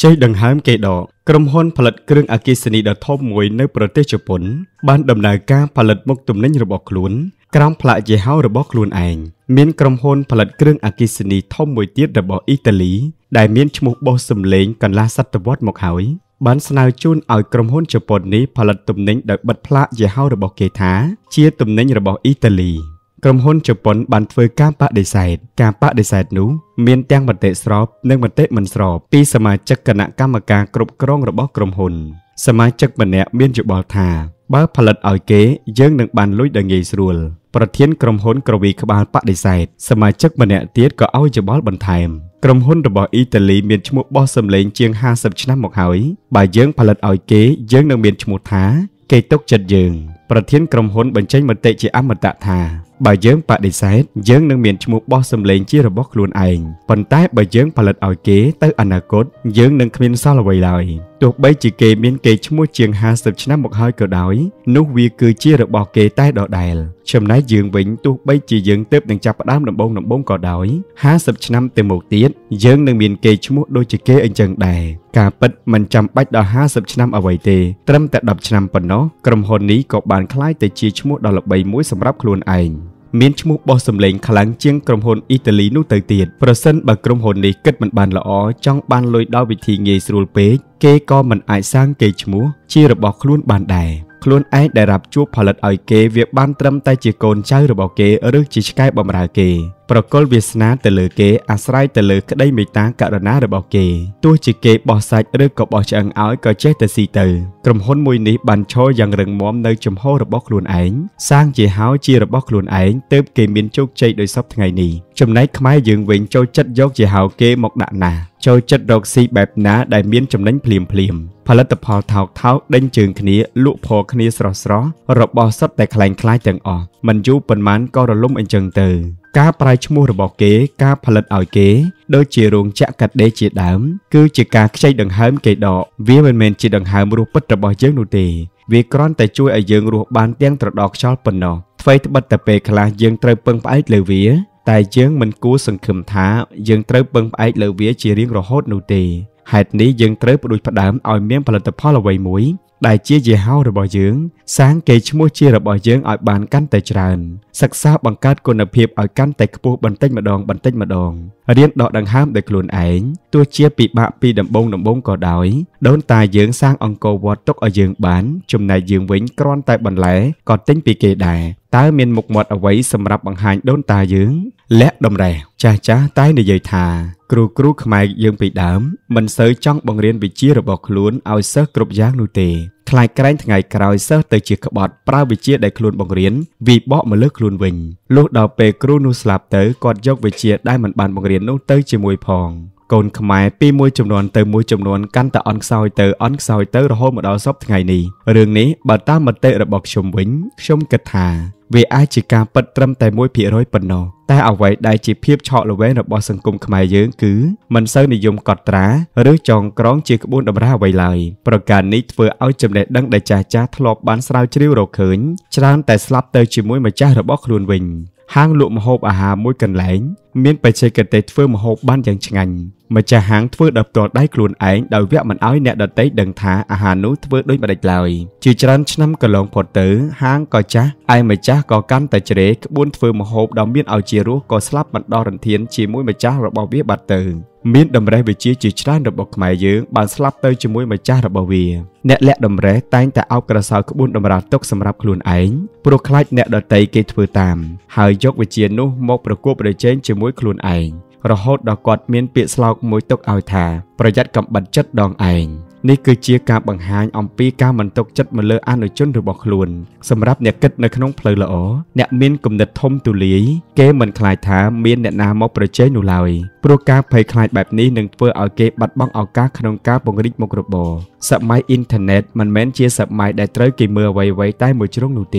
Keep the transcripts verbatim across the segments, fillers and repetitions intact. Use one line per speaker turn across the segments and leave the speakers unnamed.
chơi đằng hám cây đỏ cầm hônผลิต เครื่อง អគ្គិសនី ដ៏ ធំ មួយ នៅ ប្រទេស ជប៉ុន បាន ដំណើរ ការ ផលិត មុខ ទំនិញ របស់ ខ្លួន ក្រោម ផ្លាក យីហោ របស់ ខ្លួន ឯង មាន ក្រុម ហ៊ុន ផលិត គ្រឿង អគ្គិសនី ធំ មួយ ទៀត របស់ អ៊ីតាលី ដែល មាន ឈ្មោះ បោះ សំឡេង កន្លះ សតវត្សរ៍ មក ហើយ បាន ស្នើ ជូន ឲ្យ ក្រុម ហ៊ុន ជប៉ុន នេះ ផលិត ទំនិញ ដោយ បិទ ផ្លាក យីហោ របស់ គេ ថា ជា ទំនិញ របស់ អ៊ីតាលី ក្រុម ហ៊ុន ជប៉ុន បាន ធ្វើ ការបដិសេធ ការបដិសេធ នោះ មាន ទាំង មតិ ស្រប និង មតិ មិន ស្រប ពី សមាជិក គណៈកម្មការ គ្រប់គ្រង របស់ ក្រុម ហ៊ុន សមាជិក ម្នាក់ មាន យោបល់ ថា បើ ផលិត ឲ្យ គេ យើង នឹង បាន លុយ ដ៏ ងាយ ស្រួល ប្រធាន ក្រុម ហ៊ុន ក្រវី ក្បាល បដិសេធ សមាជិក ម្នាក់ ទៀត ក៏ ឲ្យ យោបល់ បន្ថែម ក្រុម ហ៊ុន របស់ អ៊ីតាលី មាន ឈ្មោះ បោះ សំឡេង ជាង ห้าสิบ ឆ្នាំ មក ហើយ បើ យើង ផលិត ឲ្យ គេ យើង នឹង មាន ឈ្មោះ ថា គេ ទុក ចិត្ត យើង ប្រធាន ក្រុម ហ៊ុន បញ្ចេញ មតិ ជា អមតៈ ថា បើ យើង បដិសេធ យើង នឹង មាន ឈ្មោះ បោះ សំឡេង ជា របស់ ខ្លួន ឯង ប៉ុន្តែ បើ យើង ផលិត ឲ្យ គេ ទៅ អនាគត យើង នឹង គ្មាន សល់ អ្វី ឡើយ ទោះ បី ជា គេ មាន គេ ឈ្មោះ ជាង ห้าสิบ ឆ្នាំ មក ហើយ ក៏ ដោយ នោះ វា គឺជា របស់ គេ តែ ដដែល ចំណែក យើង វិញ ទោះ បី ជា យើង ទើប នឹង ចាប់ ផ្ដើម ដំបូង ដំបូង ក៏ ដោយ ห้าสิบ ឆ្នាំ ទៅ មុខ ទៀត យើង នឹង មាន គេ ឈ្មោះ ដូច ជា គេ អញ្ចឹង ដែរ ការ ពិត មិន ចាំ បាច់ ដល់ ห้าสิบ ឆ្នាំ អ្វី ទេ ត្រឹម តែ ដប់ ឆ្នាំ ប៉ុណ្ណោះ ក្រុម ហ៊ុន នេះ ក៏ បាន คล้าย ទៅ ជា ឈ្មោះ ដ៏ ល្បី មួយ សម្រាប់ ខ្លួន ឯង មាន ឈ្មោះ បោះ សំឡេង ខ្លាំង ជាង ក្រុម ហ៊ុន អ៊ីតាលី នោះ ទៅ ទៀត ប្រសិន បើ ក្រុម ហ៊ុន នេះ គិត មិន បាន ល្អ ចង់ បាន លុយ ដោយ វិធី ងាយ ស្រួល ពេក គេ ក៏ មិន អាច សាង គេ ឈ្មោះ ជា របស់ ខ្លួន បាន ដែរ ខ្លួន ឯង ដែល រាប់ ជួប ផលិត ឲ្យ គេ វា បាន ត្រឹម តែ ជា កូន ចៅ របស់ គេ ឬ ជា ឆ្កែ បំរើ គេ ប្រកុល វាសនា ទៅ លើ គេ អាស្រ័យ ទៅ លើ ក្តី មេត្តា ករុណា របស់ គេ ទោះ ជា គេ បោះ សាច់ ឬ ក៏ បោះ ឆ្អឹង ឲ្យ ក៏ ចេះ តែ ស៊ី ទៅ ក្រុម ហ៊ុន មួយ នេះ បាន ឈរ យ៉ាង រឹងមាំ នៅ ចំហ របស់ ខ្លួន ឯង សាង ជា ហោ ជា របស់ ខ្លួន ឯង ទើប គេ មាន ជោគជ័យ ដោយ សព ថ្ងៃ នេះ ចំណែក ខ្មែរ យើង វិញ ចូល ចិត្ត យក ជា ហោ គេ មក ដាក់ ណាស់ ចូល ចិត្ត រក ស៊ី បែប ណា ដែល មាន ចំណេញ ភ្លាម ភ្លាម ផលិតផល ថោក ថោក ដេញ ជើង គ្នា លក់ ផរ គ្នា ស្រស់ ស្រស់ របស់ សុទ្ធ តែ ខ្លែង ខ្លាយ ទាំង អស់ មិន យូរ ប៉ុន្មាន ក៏ រលំ អញ្ចឹង ទៅ ការ ប្រែ ឈ្មោះ របស់ គេ ការ ផលិត ឲ្យ គេ ដូច ជា រោងចក្រ កាត់ ដេរ ជា ដើម គឺជា ការ ខ្ចី ដង្ហើម គេ ដក វា មិន មែន ជា ដង្ហើម រស់ ពិត របស់ យើង នោះ ទេ វា គ្រាន់ តែ ជួយ ឲ្យ យើង រស់ បាន ទាំង ត្រដក ខ្យល់ ប៉ុណ្ណោះ ថ្វីត្បិត តែ ពេល ខ្លះ យើង ត្រូវ ពឹង ផ្អែក លើ វា តែ យើង មិន គួរ សង្ឃឹម ថា យើង ត្រូវ ពឹង ផ្អែក លើ វា ជា រៀង រហូត នោះ ទេ ហេតុ នេះ យើង ត្រូវ ផ្ដួច ផ្ដើម ឲ្យ មាន ផលិតផល អ្វី មួយ ដែល ជា យីហោ របស់ យើង សាង គេ ឈ្មោះ ជា របស់ យើង ឲ្យ បាន កាន់ តែ ច្រើន សិក្សា បង្កើត គុណភាព ឲ្យ កាន់ តែ ខ្ពស់ បន្តិចម្ដង បន្តិចម្ដង រៀន ដក ដង្ហើម ដោយ ខ្លួន ឯង ទោះ ជា ពិបាក ពី ដំបូង ដំបូង ក៏ ដោយ ដូនតា យើង សាង អង្គរវត្ត ទុក ឲ្យ យើង បាន ចំណែក យើង វិញ គ្រាន់ តែ បន្លែ ក៏ ទិញ ពី គេ ដែរ តើ មាន មុខមាត់ អ្វី សម្រាប់ បង្ហាញ ដូនតា យើង លាក់ តម្រេះ ចាស់ ចាស់ តែ និយាយ ថា គ្រូ គ្រូ ខ្មែរ យើង ពី ដើម មិន សូវ ចង់ បង្រៀន វិជ្ជា របស់ ខ្លួន ឲ្យ សិស្ស គ្រប់ យ៉ាង នោះ ទេ ខ្លាច ក្រែង ថ្ងៃ ក្រោយ សិស្ស ទៅ ជា ក្បត់ ប្រើ វិជ្ជា ដែល ខ្លួន បង្រៀន វិបក មក លើ ខ្លួន វិញ លុះ ដល់ ពេល គ្រូ នោះ ស្លាប់ ទៅ គាត់ យក វិជ្ជា ដែល មិន បាន បង្រៀន នោះ ទៅ ជាមួយ ផង កូន ខ្មែរ ពី មួយ ចំនួន ទៅ មួយ ចំនួន កាន់ តែ អន់ ខ្សោយ ទៅ អន់ ខ្សោយ ទៅ រហូត មក ដល់ សព ថ្ងៃ នេះ រឿង នេះ បើ តាម មតិ របស់ ខ្ញុំ វិញ ខ្ញុំ គិត ថា វា អាច ជា ការ ពិត ត្រឹម តែ មួយភាគរយ ប៉ុណ្ណោះ តែ អ្វី ដែល ជា ភាព ឆក់ ល្វែង របស់ សង្គម ខ្មែរ យើង គឺ មិន សូវ និយម កត់ត្រា ឬ ចង ក្រង ជា ក្បួន តម្រា អ្វី ឡើយ ប្រការ នេះ ធ្វើ ឲ្យ ចំណេះដឹង ដែល ចាស់ ចាស់ ធ្លាប់ បាន ស្រាវជ្រាវ រក ឃើញ ច្រើន តែ ស្លាប់ ទៅ ជាមួយ ម្ចាស់ របស់ ខ្លួន វិញ ហាង លក់ ម្ហូប អាហារ មួយ កន្លែង មាន បច្ចេកទេស ធ្វើ ម្ហូប បាន យ៉ាង ឆ្ងាញ់ ម្ចាស់ ហាង ធ្វើ ដោយ ផ្ទាល់ ដៃ ខ្លួន ឯង ដោយ វាក់ មិន ឲ្យ អ្នក ដទៃ ដឹង ថា អាហារ នោះ ធ្វើ ដូចម្ដេច ឡើយ ជា ច្រើន ឆ្នាំ កន្លង ផុត ទៅ ហាង ក៏ ចាស់ ឯ ម្ចាស់ ក៏ កាន់ តែ ជ្រេ ក្បួន ធ្វើ ម្ហូប ដ៏ មាន ឲ្យ ជា រស ក៏ ស្លាប់ បណ្ដោះ រន្ធាន ជាមួយ ម្ចាស់ របស់ វា បាត់ ទៅ មាន តម្រេះ វិជ្ជា ជា ច្រើន របស់ ខ្មែរ យើង បាន ស្លាប់ ទៅ ជាមួយ ម្ចាស់ របស់ វា អ្នក លាក់ តម្រេះ តែង តែ អោប ក្រសោយ ក្បួន តម្រា ទុក សម្រាប់ ខ្លួន ឯង ព្រោះ ខ្លាច អ្នក ដទៃ គេ ធ្វើ តាម ហើយ យក វិជ្ជា នោះ មក ប្រកួត ប្រជែង ជាមួយ ខ្លួន ឯង រហូត ដល់ គាត់ មាន ពាក្យ ស្លោក មួយ ទុក ឲ្យ ថា ប្រយ័ត្ន កំបិត ចិត្ត ដង ឯង នេះ គឺជា ការ បង្ហាញ អំពី ការ មិនទុក ចិត្ត មក លើ អនុជន របស់ ខ្លួន សម្រាប់ អ្នក គិត នៅ ក្នុង ផ្លូវ ល្អ អ្នក មាន គំនិត ធំ ទូលាយ គេ មិន ខ្លាច ថា មាន អ្នក ណា មក ប្រជែង នោះ ឡើយ ព្រោះ ការ ភ័យ ខ្លាច បែប នេះ នឹង ធ្វើ ឲ្យ គេ បាត់បង់ ឱកាស ក្នុង ការ ពង្រីក មុខ របរ សម័យ អ៊ីនធឺណិត មិន មែន ជា សម័យ ដែល ត្រូវ គេ មើល អ្វីៗ តែ មួយ ជ្រុង នោះ ទេ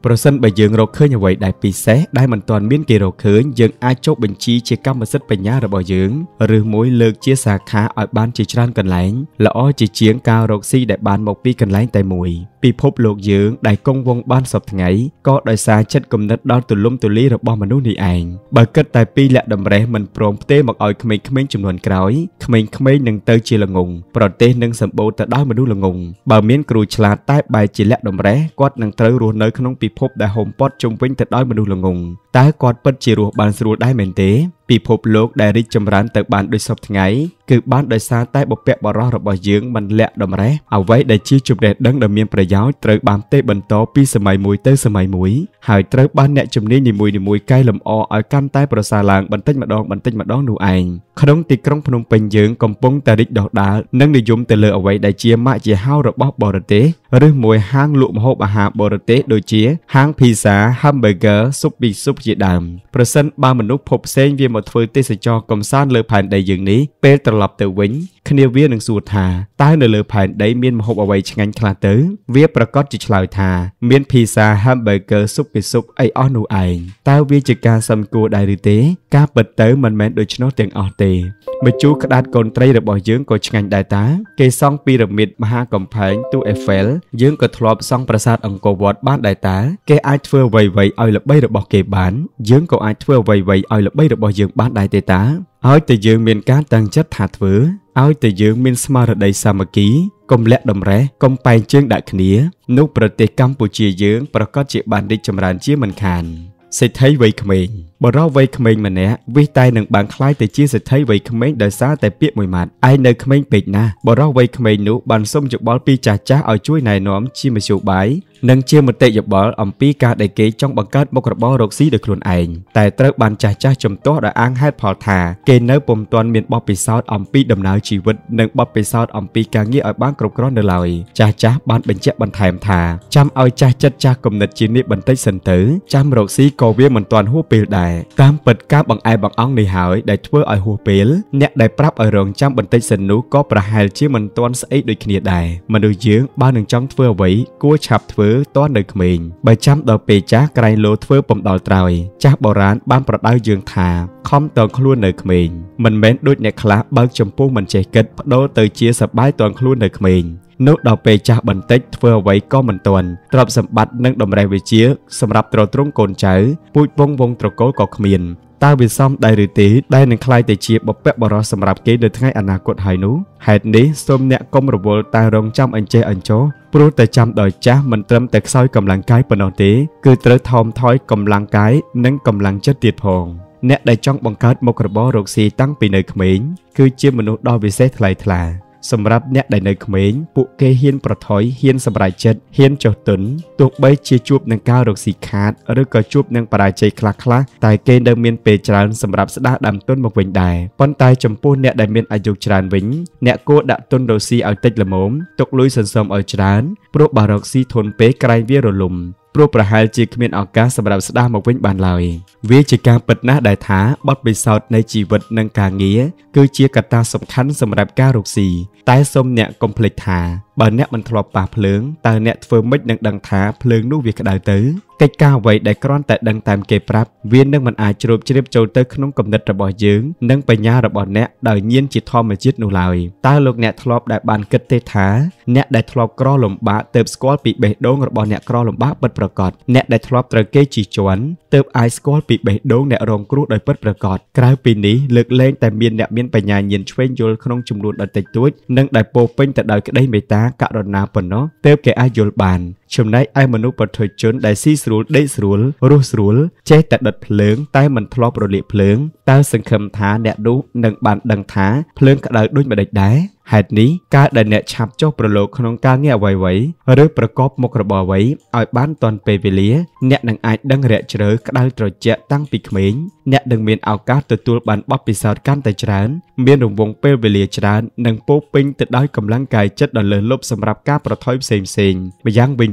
ប្រសិនបើយើងរកឃើញអ្វីដែលពិសេសដែលមិនទាន់មានគេរកឃើញយើងអាចចុះបញ្ជីជាកម្មសិទ្ធិបញ្ញារបស់យើងឬមួយលើកជាសាខាឲ្យបានជាច្រើនកន្លែងល្អជាជាងការរកស៊ីដែលបានមកពីកន្លែងតែមួយពិភពលោកយើងដែលគង់វង្សបានសពថ្ងៃក៏ដោយសារចិត្តគំនិតដ៏ទូលំទូលាយរបស់មនុស្សនេះឯងបើគិតតែពីលក្ខតម្រេះមិនព្រមផ្ទេរមកឲ្យក្មេងៗចំនួនក្រោយក្មេងៗនឹងទៅជាល្ងងប្រទេសនឹងសម្បូរទៅដោយមនុស្សល្ងងបើមានគ្រូឆ្លាតតែបែរជាលក្ខតម្រេះគាត់នឹងត្រូវរស់នៅក្នុងពិភពដែលហុំព័ទ្ធជុំវិញទៅដោយមនុស្សល្ងងតើគាត់ពិតជារស់បានស្រួលដែរមែនទេពិភពលោកដែលរីកចម្រើនទៅបានដូចសពថ្ងៃគឺបានដោយសារតែបុព្វបុរសរបស់យើងមិនលាក់តម្រេះអ្វីដែលជាចំណេះដឹងដ៏មានប្រយោជន៍ត្រូវបានទេបន្តពីសម័យមួយទៅសម័យមួយហើយត្រូវបានអ្នកជំនាញនីមួយៗកែលម្អឲ្យកាន់តែប្រសើរឡើងបន្តិចម្ដងបន្តិចម្ដងនោះឯងក្នុងទីក្រុងភ្នំពេញយើងកំពុងតែរីកដុះដាលនិងនិយមទៅលើអ្វីដែលជាម៉ាកយីហោរបស់បរទេសឬមួយហាងលក់ម្ហូបអាហារបរទេសដូចជាហាង pizza hamburger ស៊ុបប៊ីស៊ុបជាដើមប្រសិនបើមនុស្សភពផ្សេងវាមកធ្វើទេសចរកំសាន្តលើផែនដីយើងនេះពេលត្រឡប់ទៅវិញគ្នាវានឹងសួរថាតើនៅលើផែនដីមានម្ហូបអ្វីឆ្ងាញ់ខ្លះទៅវាប្រកាសជាឆ្លើយថាមាន pizza hamburger ស៊ុបប៊ីស៊ុបអីអស់នោះឯងតើវាជាការសំគួរដែរឬទេការពិតទៅមិនមែនដូច្នោះទាំងអស់ទេម្ជូរក្តាតកូនត្រីរបស់យើងក៏ឆ្ងាញ់ដែរតាគេសង់ពីរ៉ាមីតមហាកំផែងទូអេហ្វែលយើងក៏ធ្លាប់សង់ប្រាសាទអង្គរវត្តបានដែរតាគេអាចធ្វើអ្វីៗឲ្យល្បីរបស់គេបានយើងក៏អាចធ្វើអ្វីៗឲ្យល្បីរបស់យើងបានដែរទេតាឲ្យតែយើងមានការតាំងចិត្តថាធ្វើឲ្យតែយើងមានស្មារតីសាមគ្គីកុំលាក់តម្រេះកុំបែងជើងដាក់គ្នានោះប្រទេសកម្ពុជាយើងប្រកាសជាបានរីកចម្រើនជាមិនខានសេដ្ឋីវ័យក្មេងបរិវ័យក្មេងម្នាក់វិសតែនឹងបានខ្លាយទៅជាសេដ្ឋីវ័យក្មេងដោយសារតែពាក្យមួយម៉ាត់ឯនៅក្មេងពេកណាស់បរិវ័យក្មេងនោះបានសុំយោបល់ពីចាស់ចាស់ឲ្យជួយណែនាំជាមធ្យោបាយនិងជាមតិយោបល់អំពីការដែលគេចង់បង្កើតមុខរបររកស៊ីដោយខ្លួនឯងតែត្រូវបានចាស់ចាស់ជំទាស់ដោយអាងហេតុផលថាគេនៅពុំទាន់មានបទពិសោធន៍អំពីដំណើរជីវិតនិងបទពិសោធន៍អំពីការងារឲ្យបានគ្រប់គ្រាន់នៅឡើយចាស់ចាស់បានបញ្ជាក់បន្ថែមថាចាំឲ្យចាស់ចិត្តចាស់គំនិតជានេះបន្តិចសិនទៅចាំរកស៊ីក៏វាមិនទាន់ហួសពេលដែរតាមពិតការបង្អែបង្អង់នេះហើយដែលធ្វើឲ្យហួសពេលអ្នកដែលប្រាប់ឲ្យរងចាំបន្តិចសិននោះក៏ប្រហែលជាមិនទាន់ស្អីដូចគ្នាដែរមនុស្សយើងបើនឹងចង់ធ្វើអ្វីគួរឆាប់ធ្វើទាន់នៅក្មេងបើចាំដល់ពេលចាស់ក្រែងលោធ្វើពំដល់ត្រើយចាស់បុរាណបានប្រដៅយើងថាខំតើខ្លួននៅក្មេងមិនមែនដូចអ្នកខ្លះបើកចំពោះមិនចេះគិតបដូរទៅជាសប្បាយតើខ្លួននៅក្មេងនោះដល់ពេលចាស់បន្តិចធ្វើអ្វីក៏មិនទាន់ទ្រព្យសម្បត្តិនិងតម្រេះវិជាសម្រាប់ទ្រទ្រង់កូនចៅពូជវងវងត្រកូលក៏គ្មានតើវាសមដែរឬទេដែលនឹងក្លាយទៅជាបុព្វបុរសសម្រាប់គេនៅថ្ងៃអនាគតហើយនោះហេតុនេះសូមអ្នកកុំរវល់តែរងចាំអញ្ចេះអញ្ចោះព្រោះតែចាំដល់ចាស់មិនត្រឹមតែខ្សោយកម្លាំងកាយប៉ុណ្ណោះទេគឺត្រូវថមថយកម្លាំងកាយនិងកម្លាំងចិត្តទៀតផងអ្នកដែលចង់បង្កើតមុខរបររកស៊ីតាំងពីនៅក្មេងគឺជាមនុស្សដ៏វិសេសថ្លៃថ្លាសម្រាប់អ្នកដែលនៅក្មេងពួកគេហ៊ានប្រថុយហ៊ានសម្រេចចិត្តហ៊ានចុះទុនទោះបីជាជួបនឹងការរកស៊ីខាតឬក៏ជួបនឹងបរាជ័យខ្លះៗតែគេនៅមានពេលច្រើនសម្រាប់ស្ដារដើមទុនមកវិញដែរប៉ុន្តែចំពោះអ្នកដែលមានអាយុច្រើនវិញអ្នកគួរដាក់ទុនរកស៊ីឲ្យតិចល្មមទុកលុយសន្សំឲ្យច្រើនព្រោះបើរកស៊ីធន់ពេកក្រែងវារលំព្រោះប្រហែលជាគ្មានឱកាសសម្រាប់ស្ដារមកវិញបានឡើយវាជាការពិតណាស់ដែលថាបទពិសោធន៍នៃជីវិតនិងការងារគឺជាកត្តាសំខាន់សម្រាប់ការរកស៊ីតែសូមអ្នកកុំភ្លេចថាបើអ្នកមិនធ្លាប់ប៉ះភ្លើងតើអ្នកធ្វើម៉េចនឹងដឹងថាភ្លើងនោះវាក្តៅទៅកិច្ចការអ្វីដែលគ្រាន់តែដឹងតាមគេប្រាប់វានឹងមិនអាចជ្រាបជ្រាបចូលទៅក្នុងគំនិតរបស់យើងនិងបញ្ញារបស់អ្នកដោយញៀនជាធម្មជាតិនោះឡើយតើលោកអ្នកធ្លាប់ដែលបានគិតទេថាអ្នកដែលធ្លាប់ក្រលំបាកទើបស្គាល់ពីបេះដូងរបស់អ្នកក្រលំបាកពិតប្រាកដអ្នកដែលធ្លាប់ត្រូវគេជិះជាន់ទើបអាចស្គាល់ពីបេះដូងអ្នករងគ្រោះដោយពិតប្រាកដក្រៅពីនេះលើកលែងតែមានអ្នកមានបញ្ញាញៀនឆ្វេងយល់ក្នុងចំនួនដ៏តិចតួចនិងដែលពោពេញទៅដោយក្តីមេត្តាករុណាប៉ុណ្ណោះទើបគេអាចយល់បានចំណែកឯមនុស្សពុទ្ធជនដែលស៊ីស្រួលដេកស្រួលរស់ស្រួលចេះតែដុតភ្លើងតែមិនធ្លាប់រលាកភ្លើងតើសង្ឃឹមថាអ្នកនោះនឹងបានដឹងថាភ្លើងក្តៅដូចម្តេចដែរហេតុនេះការដែលអ្នកឆាប់ចុះប្រឡូកក្នុងការងារអ្វីៗឬប្រកបមុខរបរអ្វីឲ្យបានទាន់ពេលវេលាអ្នកនឹងអាចដឹងរយៈជ្រៅក្តៅត្រជាក់តាំងពីក្មេងអ្នកនឹងមានឱកាសទទួលបានបទពិសោធន៍កាន់តែច្រើនមានរង្វង់ពេលវេលាច្រើននិងពោពេញទៅដោយកម្លាំងកាយចិត្តដ៏លើសលប់សម្រាប់ការប្រថុយផ្សេងៗម្យ៉ាងវិញ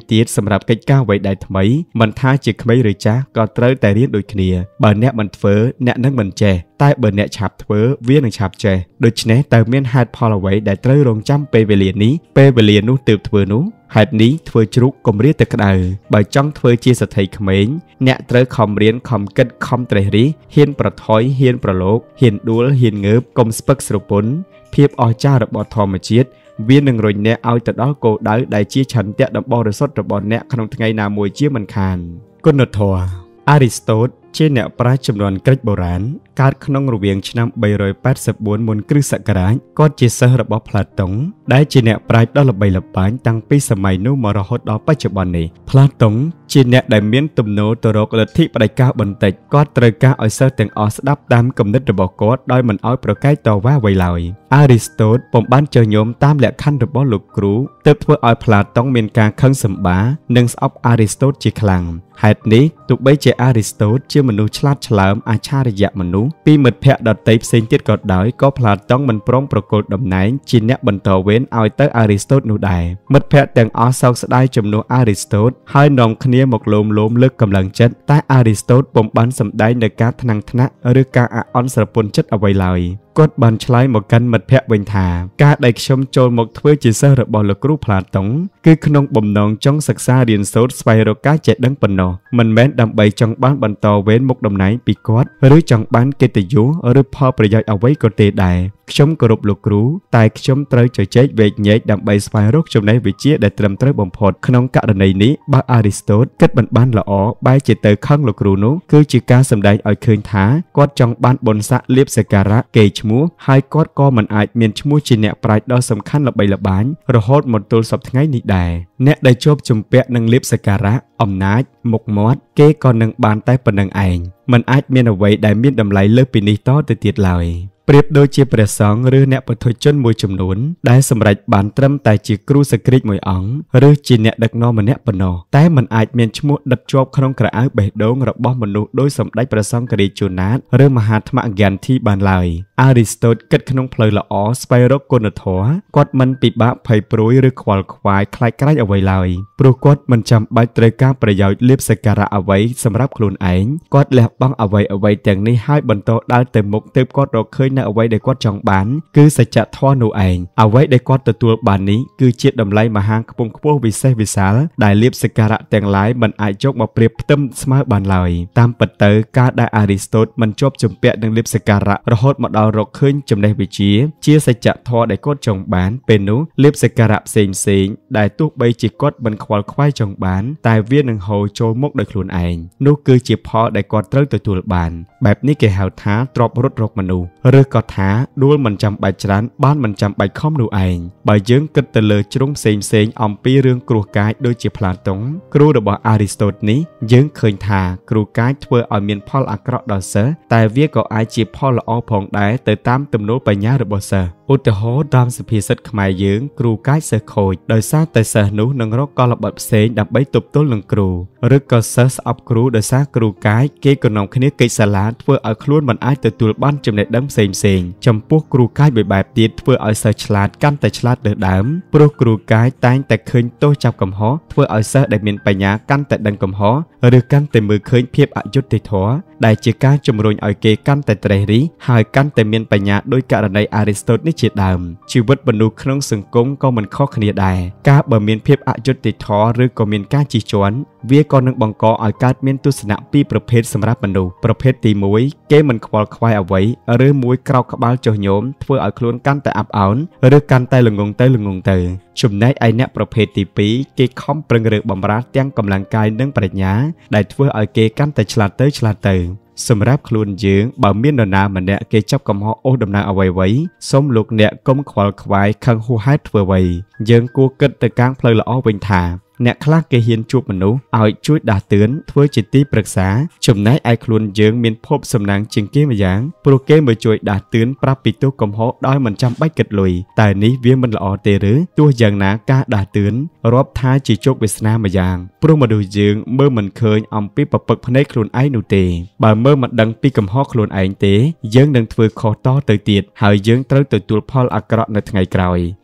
ទៀតសម្រាប់កិច្ចការអ្វីដែលថ្មីមិនថាជាក្មេងឬចាស់ក៏ត្រូវតែរៀនដូចគ្នាបើអ្នកមិនធ្វើអ្នកនឹងមិនចេះតែបើអ្នកឆាប់ធ្វើវានឹងឆាប់ចេះដូច្នេះតើមានហេតុផលអ្វីដែលត្រូវរងចាំពេលវេលានេះពេលវេលានោះទើបធ្វើនោះហេតុនេះធ្វើជ្រូកកុំរៀនទៅក្តៅបើចង់ធ្វើជាសទ្ធីក្មេងអ្នកត្រូវខំរៀនខំគិតខំត្រេះរិះហ៊ានប្រថុយហ៊ានប្រឡូកហ៊ានដួលហ៊ានងើបកុំស្ពឹកស្រពន់ភាពអស្ចារ្យរបស់ធម្មជាតិវានឹងរុញអ្នកឲ្យទៅដល់គោលដៅដែលជាឆន្ទៈដ៏បរិសុទ្ធរបស់អ្នកក្នុងថ្ងៃណាមួយជាមិនខានគុណធម៌អារីស្តូតជាអ្នកប្រាជ្ញជំនាន់ក្រិកបុរាណកើតក្នុងរវាងឆ្នាំបីរយប៉ែតសិបបួនមុនគ្រិស្តសករាជគាត់ជាសិស្សរបស់ផ្លាតុងដែលជាអ្នកប្រាជ្ញដ៏ល្បីល្បាញតាំងពីសម័យនោះមករហូតដល់បច្ចុប្បន្ននេះផ្លាតុងជាអ្នកដែលមានទំនោរទៅរកលទ្ធិផ្ដាច់ការបន្តិចគាត់ត្រូវការឲ្យសិស្សទាំងអស់ស្ដាប់តាមគំនិតរបស់គាត់ដោយមិនឲ្យប្រកែកតវ៉ាអ្វីឡើយអារីស្តូតពុំបានចុះញោមតាមលក្ខខណ្ឌរបស់លោកគ្រូទើបធ្វើឲ្យផ្លាតុងមានការខឹងសម្បារនិងស្អប់អារីស្តូតជាខ្លាំងហេតុនេះទោះបីជាអារីស្តូតជាមនុស្សឆ្លាតឆ្លើមអច្ឆរិយៈមនុស្សពីមិត្តភ័ក្តិដទៃផ្សេងទៀតក៏ដោយក៏ផ្លាតុងមិនព្រមប្រកល់តំណែងជាអ្នកបន្តវេនឲ្យទៅអារីស្តូតនោះដែរមិត្តភ័ក្តិទាំងអស់សោកស្ដាយជំនួសអារីស្តូតហើយនាំគ្នាមកលោមលោមលើកកម្លាំងចិត្តតែអារីស្តូតពុំបានសម្ដែងនៅការថ្នាំងថ្នាក់ឬការអាក់អន់ស្រពន់ចិត្តអ្វីឡើយគាត់បានឆ្លើយមកកាន់មិត្តភ័ក្តិវិញថាការដែលខ្ញុំចូលមកធ្វើជាសិស្សរបស់លោកគ្រូផ្លាតុងគឺក្នុងបំណងចង់សិក្សារៀនសូត្រស្វែងរកការចេះដឹងប៉ុណ្ណោះមិនមែនដើម្បីចង់បានបន្តវេនមុខតំណែងពីគាត់ឬចង់បានកិត្តិយសឬផលប្រយោជន៍អ្វីក៏ទេដែរខ្ញុំគោរពលោកគ្រូតែខ្ញុំត្រូវជជែកវែកញែកដើម្បីស្វែងរកចំណេះវិជ្ជាដែលត្រឹមត្រូវបំផុតក្នុងករណីនេះបើអារីស្តូតគិតមិនបានល្អបែរជាទៅខឹងលោកគ្រូនោះគឺជាការសម្ដែងឲ្យឃើញថាគាត់ចង់បានបុណ្យស័ក្តិលាភសក្ការៈកេរ្តិ៍ឈ្មោះហើយគាត់ក៏មិនអាចមានឈ្មោះជាអ្នកប្រាជ្ញដ៏សំខាន់ល្បីល្បាញរហូតមកទល់សព្វថ្ងៃនេះដែរអ្នកដែលជាប់ជំពាក់នឹងលាភសក្ការៈអំណាចមុខមាត់គេក៏នឹងបានតែប៉ុណ្្នឹងឯងមិនអាចមានអ្វីដែលមានតម្លៃលើសពីនេះតទៅទៀតឡើយប្រៀបដូចជាព្រះសង្ឃឬអ្នកពុទ្ធជនមួយចំនួនដែលសម្រេចបានត្រឹមតែជាគ្រូសក្តិមួយអង្គឬជាអ្នកដឹកនាំម្នាក់ប៉ុណ្ណោះតែមិនអាចមានឈ្មោះដិតជាប់ក្នុងក្រអៅបេះដូងរបស់មនុស្សដោយសម្ដេចព្រះសង្ឃរាជជណាតឬមហាថ្មហ្គានធីបានឡើយអារីស្តូតគិតក្នុងផ្លូវល្អស្វែងរកគុណធម៌គាត់មិនពិបាកភ័យព្រួយឬខ្វល់ខ្វាយខ្លាចក្រែងអ្វីឡើយព្រោះគាត់មិនចាំបាច់ត្រូវការប្រយោជន៍លាភសក្ការៈអ្វីសម្រាប់ខ្លួនឯងគាត់លះបង់អ្វីអ្វីទាំងនេះហើយបន្តដើរទៅមុខទើបគាត់រកឃើញនៅអ្វីដែលគាត់ចង់បានគឺសច្ចធម៌នោះឯងអ្វីដែលគាត់ទទួលបាននេះគឺជាតម្លៃមហាខ្ពង់ខ្ពស់វិសេសវិសាលដែលលាភសក្ការៈទាំងឡាយមិនអាចយកមកប្រៀបផ្ទឹមស្មើបានឡើយតាមពិតទៅការដែលអារីស្តូតមិនជាប់ជំពាក់នឹងលាភសក្ការៈរហូតមកដល់រកឃើញចំណេះវិជ្ជាជាសច្ចធម៌ដែលគាត់ចង់បានពេលនោះលាភសក្ការៈផ្សេងផ្សេងដែលទោះបីជាគាត់មិនខ្វល់ខ្វាយចង់បានតែវានឹងហូរចូលមកដោយខ្លួនឯងនោះគឺជាផលដែលគាត់ត្រូវទទួលបានបែបនេះគេហៅថាទ្រព្យរត់រកមនុស្សឬក៏ថាដួលមិនចាំបាច់ច្រើនបានមិនចាំបាច់ខំនោះឯងបើយើងគិតទៅលើជ្រុងផ្សេងផ្សេងអំពីរឿងគ្រោះកាចដូចជាផ្លាតុងគ្រូរបស់អារីស្តូតនេះយើងឃើញថាគ្រូកាចធ្វើឲ្យមានផលអាក្រក់ដល់សិស្សតែវាក៏អាចជាផលល្អផងដែរទៅតាមទំនោរបញ្ញារបស់សិស្សឧទាហរណ៍តាមសុភាសិតខ្មែរយើងគ្រូកាចសិស្សខូចដោយសារតែសិស្សនោះនឹងរកកលបិតផ្សេងដើម្បីទប់ទល់នឹងគ្រូឬក៏សិស្សស្អប់គ្រូដោយសារគ្រូកាចគេក៏នាំគ្នាកិច្ចសាលាធ្វើឲ្យខ្លួនមិនអាចទទួលបានចំណេះដឹងផ្សេងផ្សេងចំពោះគ្រូកាចមួយបែបទៀតធ្វើឲ្យសិស្សឆ្លាតកាន់តែឆ្លាតលើដើមព្រោះគ្រូកាចតែងតែឃើញទោសចាប់កំហុសធ្វើឲ្យសិស្សដែលមានបញ្ញាកាន់តែដឹងកំហុសឬកាន់តែមើលឃើញភាពអយុត្តិធម៌ដែលជាការជំរុញឲ្យគេកាន់តែត្រេះរិះហើយកាន់តែមានបញ្ញាដោយករណីអារីស្តូតនេះជាដើមជីវិតមនុស្សក្នុងសង្គមក៏មិនខុសគ្នាដែរការបើមានភាពអយុត្តិធម៌ឬក៏មានការជិះជាន់វាក៏នឹងបង្កឲ្យកើតមានទស្សនៈពីរប្រភេទសម្រាប់មនុស្សប្រភេទទីមួយគេមិនខ្វល់ខ្វាយអ្វីឬមួយក្រោកក្បាលចុះញោមធ្វើឲ្យខ្លួនកាន់តែអាប់អោនឬកាន់តែល្ងងទៅល្ងងទៅចំណែកឯអ្នកប្រភេទទីពីរគេខំប្រឹងរើបំរើទាំងកម្លាំងកាយនិងប្រាជ្ញាដែលធ្វើឲ្យគេកាន់តែឆ្លាតទៅឆ្លាតទៅសម្រាប់ខ្លួនយើងបើមាននរណាម្នាក់គេចាប់កំហុសអូសដំណើរអ្វីៗសូមលោកអ្នកកុំខ្វល់ខ្វាយខឹងហួសហេតុធ្វើអ្វីយើងគួរគិតទៅខាងផ្លូវល្អវិញថាអ្នកខ្លះគេហ៊ានជួបមនុស្សឲ្យជួយដាស់តឿនធ្វើជាទីប្រឹក្សាចំណែកឯខ្លួនយើងមានភពសំណាងជាងគេម្យ៉ាងព្រោះគេមកជួយដាស់តឿនប្រាប់ពីទោសកំហុសដោយមិនចាំបាច់គិតលុយតែនេះវាមិនល្អទេឬទោះយ៉ាងណាការដាស់តឿនរាប់ថាជាជោគវាសនាម្យ៉ាងព្រោះមនុស្សយើងមើលមិនឃើញអំពីប្រពឹកភ្នែកខ្លួនឯងនោះទេបើមើលមិនដឹងពីកំហុសខ្លួនឯងទេយើងនឹងធ្វើខុសតទៅទៀតហើយយើងត្រូវទទួលផលអាក្រក់នៅថ្ងៃក្រោយ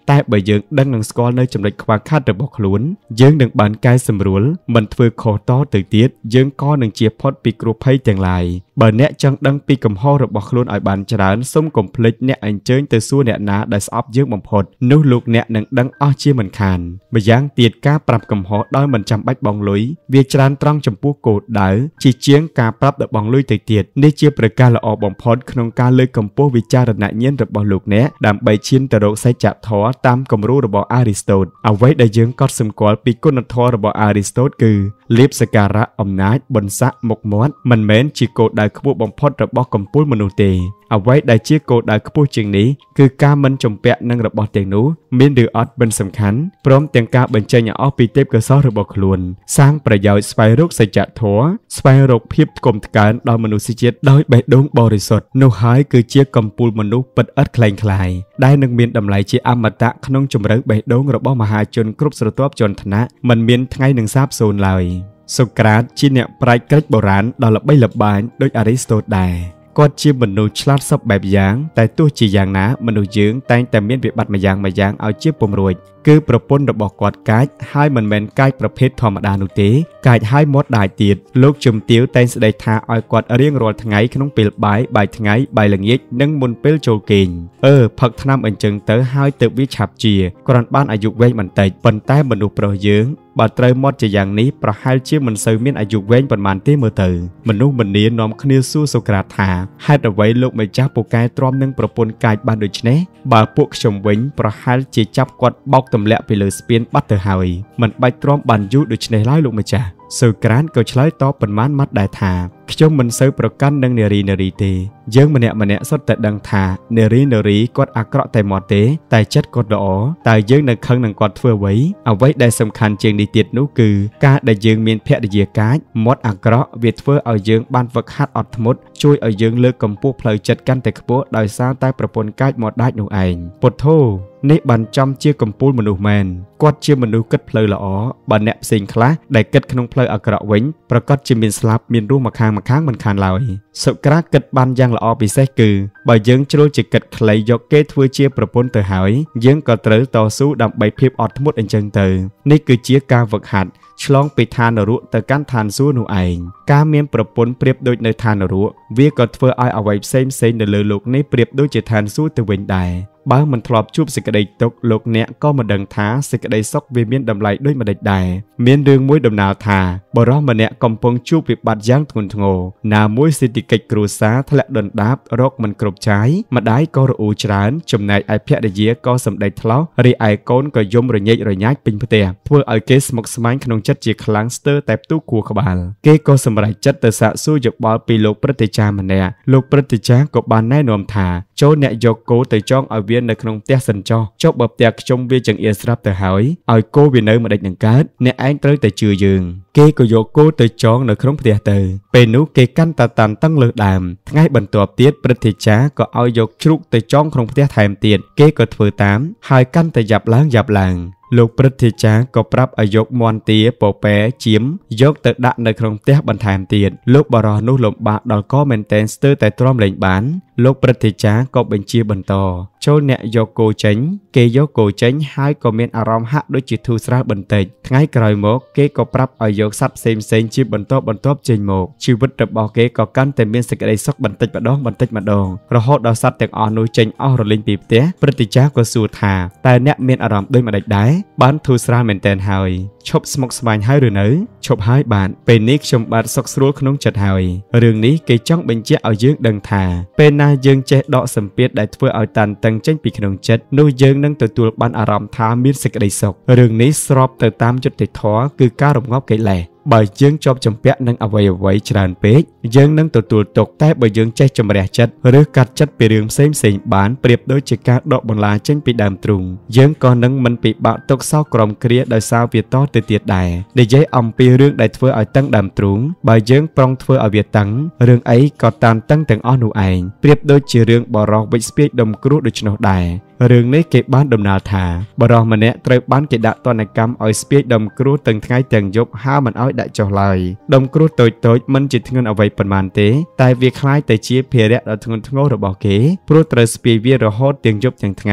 តែបើយើងដឹងនឹងស្គាល់នៅចំណុចខ្វះខាតរបស់ខ្លួនយើងនឹងបានកែសម្រួលមិនធ្វើខុសតទៅទៀតយើងក៏នឹងជៀសផុតពីគ្រោះភ័យទាំងឡាយបើអ្នកចង់ដឹងពីកំហុសរបស់ខ្លួនឲ្យបានច្រើនសូមកុំភ្លេចអ្នកអញ្ជើញទៅសួរអ្នកណាដែលស្អប់យើងបំផុតនោះលោកអ្នកនឹងដឹងអស់ជាមិនខានម្យ៉ាងទៀតការប្រាប់កំហុសដោយមិនចាំបាច់បង់លុយវាច្រើនត្រង់ចំពោះគោលដៅជាជាងការប្រាប់ដោយបង់លុយទៅទៀតនេះជាប្រការល្អបំផុតក្នុងការលើកកម្ពស់វិចារណញ្ញាណរបស់លោកអ្នកដើម្បីឈានទៅរកសច្ចធម៌តាមគំរូរបស់អារីស្តូតអ្វីដែលយើងកត់សម្គាល់ពីគុណធម៌របស់អារីស្តូតគឺលៀបសក្ការៈអំណាចបុណ្យស័ក្តិមុខមាត់មិនមែនជាគោលដៅខ្ពស់បំផុតរបស់កំពូលមនុស្សទេអ្វីដែលជាគោលដៅខ្ពស់ជាងនេះគឺការមិនជំពាក់នឹងរបស់ទាំងនោះមានឬអត់មិនសំខាន់ព្រមទាំងការបញ្ចេញឲ្យអស់ពីទេពកោសល្យរបស់ខ្លួនសាងប្រយោជន៍ស្វែងរកសច្ចធម៌ស្វែងរកភាពថ្កុំថ្កើងដល់មនុស្សជាតិដោយបេះដូងបរិសុទ្ធនោះហើយគឺជាកំពូលមនុស្សពិតឥតក្លែងក្លាយដែលនឹងមានតម្លៃជាអមតៈក្នុងជម្រៅបេះដូងរបស់មហាជនគ្រប់ស្រទាប់ជាន់ឋានៈមិនមានថ្ងៃនឹងសាបសូន្យឡើយសូក្រាតជាអ្នកប្រាជ្ញក្រិកបុរាណដ៏ល្បីល្បាញដូចអារីស្តូតដែរគាត់ជាមនុស្សឆ្លាតសពបែបយ៉ាងតែទោះជាយ៉ាងណាមនុស្សយើងតែងតែមានវិបត្តិម្យ៉ាងម្យ៉ាងឲ្យជាពុំរួចគឺប្រពន្ធរបស់គាត់កាចហើយមិនមែនកាចប្រភេទធម្មតានោះទេកាចហើយមាត់ដាច់ទៀតលោកជំទាវតែងស្ដីថាឲ្យគាត់រៀងរាល់ថ្ងៃក្នុងពេលបាយបាយថ្ងៃបាយល្ងាចនិងមុនពេលចូលគេងអឺផឹកថ្នាំអញ្ចឹងទៅហើយទៅវាឆាប់ជាគ្រាន់បានអាយុវែងបន្តិចប៉ុន្តែមនុស្សប្រុសយើងបើត្រូវមាត់ជាយ៉ាងនេះប្រហែលជាមិនសូវមានអាយុវែងប៉ុន្មានទេមើលទៅមនុស្សម្នានាំគ្នាសួរសូក្រាតថាហេតុអ្វីលោកម្ចាស់ពូកែទ្រាំនឹងប្រពន្ធកាចបានដូច្នេះបើពួកខ្ញុំវិញប្រហែលជាចាប់គាត់បោកទម្លាក់ពីលើស្ពានបាត់ទៅហើយមិនបាច់ទ្រាំបានយូរដូច្នេះឡើយលោកម្ចាស់សូក្រាតក៏ឆ្លើយតបប៉ុន្មានម៉ាត់ដែរថាខ្ញុំមិនសូវប្រកាន់នឹងនារីនារីទេយើងម្នាក់ម្នាក់សុទ្ធតែដឹងថានារីនារីគាត់អាក្រក់តែមាត់ទេតែចិត្តគាត់ល្អតែយើងនៅខឹងនឹងគាត់ធ្វើអ្វីអ្វីដែលសំខាន់ជាងនេះទៀតនោះគឺការដែលយើងមានភរិយាកាចមាត់អាក្រក់វាធ្វើឲ្យយើងបានវឹកហាត់អត់ធ្មត់ជួយឲ្យយើងលើកកម្ពស់ផ្លូវចិត្តកាន់តែខ្ពស់ដោយសារតែប្រពន្ធកាចមាត់ដាច់នោះឯងពុទ្ធោនេះបានចំជាកំពូលមនុស្សមែនគាត់ជាមនុស្សគិតផ្លូវល្អបើអ្នកផ្សេងខ្លះដែលគិតក្នុងផ្លូវអាក្រក់វិញប្រកាសជាមានស្លាប់មានរស់មកខាងមកខាងមិនខានឡើយសុក្រាតគិតបានយ៉ាងល្អពិសេសគឺបើយើងជ្រុលជាគិតខ្លីយកគេធ្វើជាប្រពន្ធទៅហើយយើងក៏ត្រូវតស៊ូដើម្បីភាពអត់ធ្មត់អញ្ចឹងទៅនេះគឺជាការវឹកហាត់ឆ្លងពីឋាននរកទៅកាន់ឋានសួគ៌នោះឯងការមានប្រពន្ធប្រៀបដូចនៅឋាននរកវាក៏ធ្វើឲ្យអ្វីផ្សេងផ្សេងនៅលើលោកនេះប្រៀបដូចជាឋានសួគ៌ទៅវិញដែរបើមិនធ្លាប់ជួបសេចក្តីទុក្ខលោកអ្នកក៏មិនដឹងថាសេចក្តីសុខវាមានតម្លៃដូចម្តេចដែរមានរឿងមួយដំណាលថាបរិសម្នាក់កំពុងជួបវិបត្តិយ៉ាងធ្ងន់ធ្ងរណាមួយសេដ្ឋកិច្ចគ្រួសារធ្លាក់ដុនដាបរកមិនគ្រប់ចាយម្ដាយក៏រអ៊ូច្រើនចំណែកឯភរិយាក៏សម្ដេចថ្លោះរីឯកូនក៏យំរញែករញ៉ាចពេញផ្ទះធ្វើឲ្យគេស្មុគស្មាញក្នុងចិត្តជាខ្លាំងស្ទើរតែផ្ទុះខួរក្បាលគេក៏សម្រេចចិត្តទៅសាកសួរយោបល់ពីលោកព្រឹទ្ធាចារ្យម្នាក់លោកព្រឹទ្ធាចារ្យក៏បានណែនាំថាចូលអ្នកយកគោទៅចងឲ្យនៅក្នុងផ្ទះសិនចោះចុះបើផ្ទះខ្ញុំវាចង្អៀតស្រាប់ទៅហើយឲ្យគោវានៅម្ដេចនឹងកើតអ្នកឯងត្រូវតែជឿយើងគេក៏យកគោទៅចងនៅក្នុងផ្ទះទៅពេលនោះគេកាន់តែតាន់តឹងលើដើមថ្ងៃបន្ទាប់ទៀតព្រឹទ្ធាចារ្យក៏ឲ្យយកជ្រូកទៅចងក្នុងផ្ទះថែមទៀតគេក៏ធ្វើតាមហើយកាន់តែយ៉ាប់ឡើងយ៉ាប់ឡើងលោកព្រឹទ្ធាចារ្យក៏ប្រាប់ឲ្យយកមាន់ទាពពែជៀមយកទៅដាក់នៅក្នុងផ្ទះបន្ថែមទៀតលោកបរិសនោះលំបាកដល់កមែនតែនស្ទើរតែទ្រាំលែងបានលោកព្រឹទ្ធាចារ្យក៏បញ្ជាបន្តចូលអ្នកយកគោចេញគេយកគោចេញហើយក៏មានអារម្មណ៍ហាក់ដូចជាធូរស្រាលបន្តិចថ្ងៃក្រោយមកគេក៏ប្រាប់ឲ្យយកសត្វផ្សេងផ្សេងជាបន្តបន្ទាប់ចេញមកជីវិតរបស់គេក៏កាន់តែមានសេចក្តីសុខបន្តិចម្ដងបន្តិចម្ដងរហូតដល់សត្វទាំងអស់នោះចេញអស់រលីងពីផ្ទះព្រឹទ្ធាចារ្យក៏សួរថាតើអ្នកមានអារម្មណ៍ដូចម្ដេចដែរបានធូរស្រាលមែនតែនហើយឈប់ស្មុគស្មាញហើយឬនៅឈប់ហើយបាទពេលនេះខ្ញុំបាទសុខស្រួលក្នុងចិត្តហើយរឿងនេះគេចង់បញ្ជាក់ឲ្យយើងដឹងថាពេលណាយើងចេះដកសម្ពាធដែលធ្វើឲ្យតានតឹងចេញពីក្នុងចិត្តនោះយើងនឹងទទួលបានអារម្មណ៍ថាមានសេចក្តីសុខរឿងនេះស្របទៅតាមយុត្តិធម៌គឺការរងាប់កិលេសបើយើងជាប់ជំពាក់នឹងអ្វីអ្វីច្រើនពេកយើងនឹងទទួលទុកតែបើយើងចេះជំរះចិត្តឬកាត់ចិត្តពីរឿងផ្សេងផ្សេងបានប្រៀបដូចជាការដកបន្លាចេញពីដើមទ្រូងយើងក៏នឹងមិនពិបាកទុកសោកក្រំគ្រាដោយសារវាតទៅទៀតដែរនិយាយអំពីរឿងដែលធ្វើឲ្យតឹងដើមទ្រូងបើយើងប្រុងធ្វើឲ្យវាតឹងរឿងអីក៏តានតឹងទាំងអស់នោះឯងប្រៀបដូចជារឿងបរោះវិចស្ពាយដុំគ្រោះដូច្នោះដែររឿងនេះគេបានដំណាលថាបរិសម្នាក់ត្រូវបានគេដាក់ទណ្ឌកម្មឲ្យស្ពាយដុំគ្រោះទាំងថ្ងៃទាំងយប់ហាមិនឲ្យដាក់ចុះឡើយដុំគ្រោះតូចតូចមិនជាធ្ងន់អ្វីប៉ុន្មានទេតែវាคล้ายតែជាភារៈដ៏ធ្ងន់ធ្ងររបស់គេព្រោះត្រូវស្ពាយវារហូតទាំងយប់ទាំងថ្ងៃ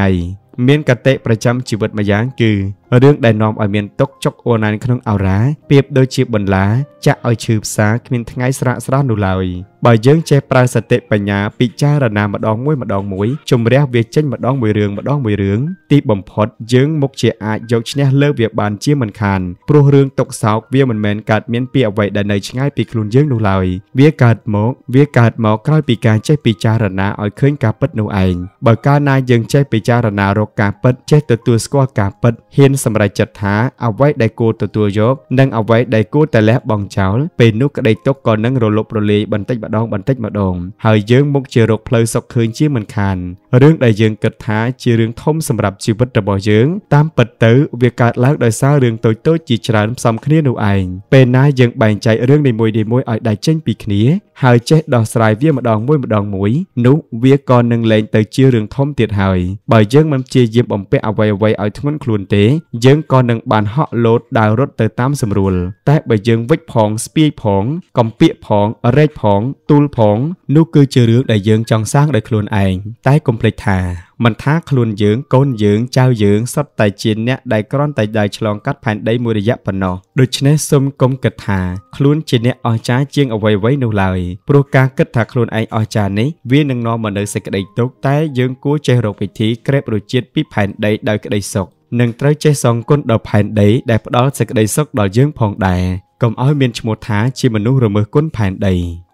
មានកតេប្រចាំជីវិតម្យ៉ាងគឺរឿងដែលនាំឲ្យមានទុកចុកអូណានក្នុងអរ៉ាប្រៀបដូចជាបន្លាចាក់ឲ្យឈឺផ្សាគ្មានថ្ងៃស្រាកស្រាននោះឡើយបើយើងចេះប្រើសតិបញ្ញាពិចារណាម្ដងមួយម្ដងមួយជំរះវាចេញម្ដងមួយរឿងម្ដងមួយរឿងទីបំផុតយើងមុខជាអាចយកឈ្នះលើវាបានជាមិនខានព្រោះរឿងទុកសោកវាមិនមែនកើតមានពីអ្វីដែលនៅឆ្ងាយពីខ្លួនយើងនោះឡើយវាកើតមកវាកើតមកក្រោយពីការចេះពិចារណាឲ្យឃើញការពិតនោះឯងបើកាលណាយើងចេះពិចារណារកការពិតចេះទទួលស្គាល់ការពិតហ៊ានសម្រេចចិត្តថាអ្វីដែលគួរទទួលយកនិងអ្វីដែលគួរតែលះបង់ចោលពេលនោះក្តីទុកក៏នឹងរលប់រលាយបន្តិចម្ដងបន្តិចម្ដងហើយយើងមុខជារកផ្លូវសុខឃើញជាមិនខានរឿងដែលយើងគិតថាជារឿងធំសម្រាប់ជីវិតរបស់យើងតាមពិតទៅវាកើតឡើងដោយសាររឿងតូចតូចជាច្រើនផ្សំគ្នានោះឯងពេលណាយើងបែងចែករឿងនីមួយៗឲ្យដាច់ចេញពីគ្នាហើយចេះដោះស្រាយវាម្ដងមួយម្ដងមួយនោះវាក៏នឹងលែងទៅជារឿងធំទៀតហើយបើយើងមិនព្យាយាមបំពាក់អ្វីអ្វីឲ្យធ្ងន់ខ្លួនទេយើងក៏នឹងបានហក់លោតដើររត់ទៅតាមស្រួលតែបើយើងវិចផងស្ពាយផងកំពាកផងរែកផងទូលផងនោះគឺជារឿងដែលយើងចង់សាងដោយខ្លួនឯងតែកុំភ្លេចថាមិនថាខ្លួនយើងកូនយើងចៅយើងសុទ្ធតែជាអ្នកដែលគ្រាន់តែដើរឆ្លងកាត់ផែនដីមួយរយៈប៉ុណ្ណោះដូច្នេះសូមកុំគិតថាខ្លួនជាអ្នកអស្ចារ្យជាងអ្វីៗនោះឡើយព្រោះការគិតថាខ្លួនឯងអស្ចារ្យនេះវានឹងនាំមកនូវសេចក្តីទុក្ខតែយើងគួរចេះរកវិធីក្រេបរសជាតិពីផែនដីដោយក្តីសុខនិងត្រូវចេះសងគុណដល់ផែនដីដែលផ្ដល់សេចក្តីសុខដល់យើងផងដែរកុំឲ្យមានឈ្មោះថាជាមនុស្សរមើលគុណផែនដី